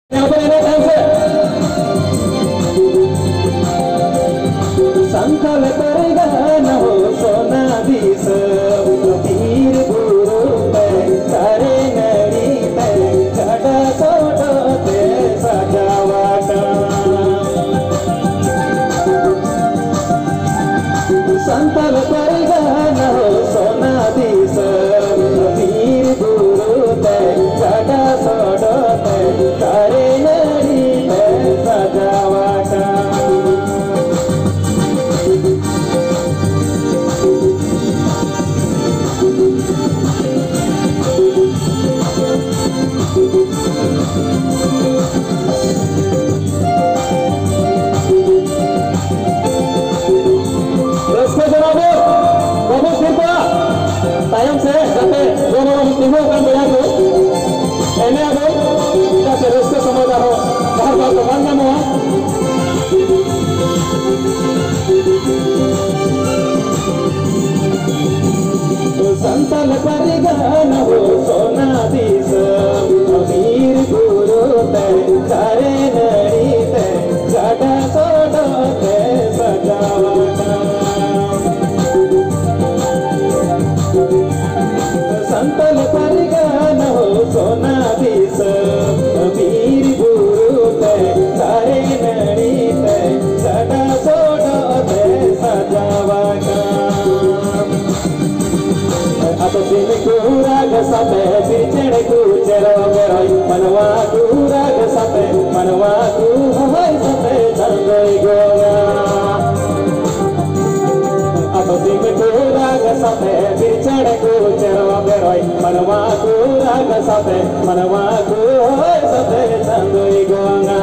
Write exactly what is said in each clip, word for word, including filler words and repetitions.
यहाँ पर इन्हें ध्यान से संकल करेगा न हो सोना दिस पीर गुरु पे करे नरी पे घटा सोटो ते सजावाटा संकल करेगा न हो सोना दिस पीर गुरु पे घटा सोटो ते करे नरी पे सजावाटा tayang saya sampai dua orang timbul kan berlaku. Ini aku kita serius ke semua tahu bahar bahar teman kamu. Santal parigan ho sona dis amir guru te kare nari te gada soda te sajawata. संतल परिगान हो सोना this वीर गुरु ते सारे नड़ी ते सदा सोडो ते सजावाका अतो दिन कुराग सपे बिचड़े कुचरो बेरोई मनवा कुराग सपे मनवा कु होय सपे चंदोई गोगा अतो दिन कुराग सपे बिचड़े कुचरो बेरोई मनवा कुराग सपे मनवा कु होय सपे चंदोई Goga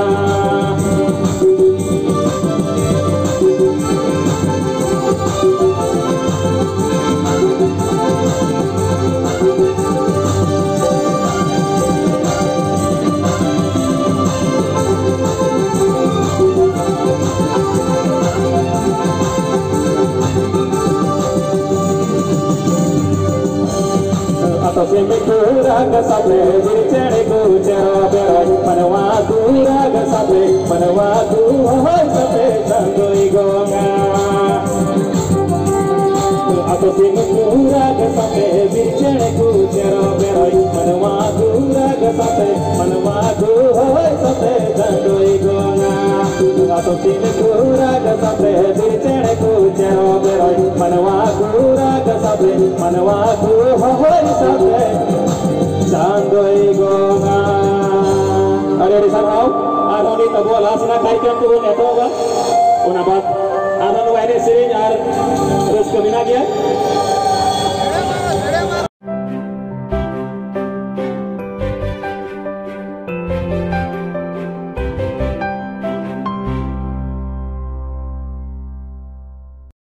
atau simpi kuraga sape bircere kucero beroy manwa kuraga sape manwa ku hoy sape candoi gonga atau simpi kuraga sape bircere kucero beroy manwa kuraga sape manwa ku hoy sape candoi gonga atau simpi kuraga sape bircere kucero beroy manwa kuraga sape manwa ku hoy sape candoi gonga. Ada di sana kau? Ada di tabu lasna कार्यक्रम tu pun itu kan? Unabat. Ada nu ini sering ar terus kemana dia?